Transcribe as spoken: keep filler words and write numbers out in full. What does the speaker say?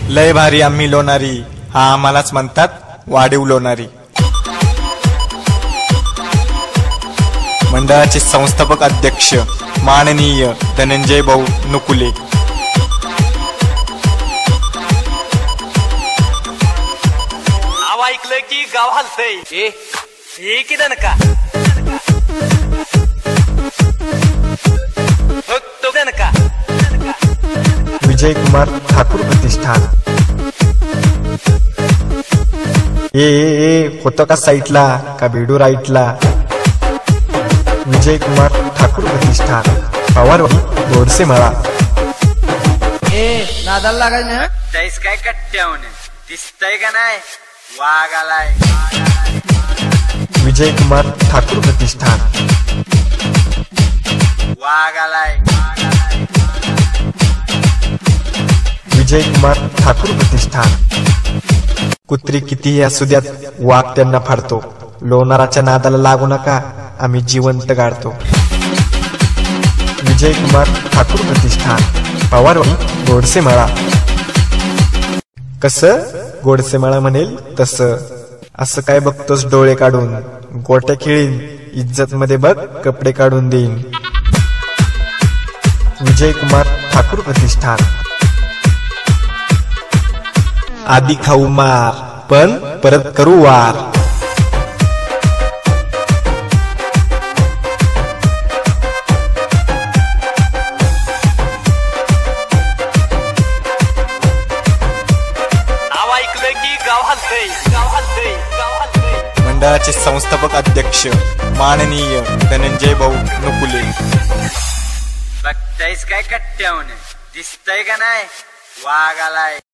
लय भारी आम्ही लोणारी, हा आम्हालाच म्हणतात वाढीव लोणारी। मंडळाचे संस्थापक अध्यक्ष माननीय धनंजय भाऊ नुकुले। नाव ऐकलं की गाव हलतंय। ए हे की दणका तो दणका विजय कुमार ठाकूर प्रतिष्ठान। ए ए ए होतं का साईटला का भिडू राईटला? विजय कुमार ठाकूर प्रतिष्ठान, पवारवाडी, गोडसे मळा। ए नादाला लागायचं ना, त्यास काय कट्ट्यावून दिसतंय का नाही? वाघ आलाय। विजय कुमार ठाकूर प्रतिष्ठान, वाघ आलाय। विजय कुमार ठाकूर प्रतिष्ठान। कुत्री कितीही असू द्यात, वाघ त्यांना फाडतो। लोणाराच्या नादाला लागू नका, आम्ही जिवंत गाडतो। विजय कुमार ठाकूर प्रतिष्ठान, पवारवाडी, गोडसे मळा। कसं गोडसे मळा म्हणेल तसं, असं काय बघतोस डोळे काढून? गोट्या खेळीन, इज्जत मध्ये बघ कपडे काढून देईन। विजय कुमार ठाकूर प्रतिष्ठान। आधी खाऊ मार, पण परत करू वार। नाव ऐकलं की गाव हलतंय, गाव हलतंय, गाव हलतंय। मंडळाचे संस्थापक अध्यक्ष माननीय धनंजय भाऊ नुकुले। बघतायस काय कट्ट्यावून दिसतंय का नाही? वाघ आलाय।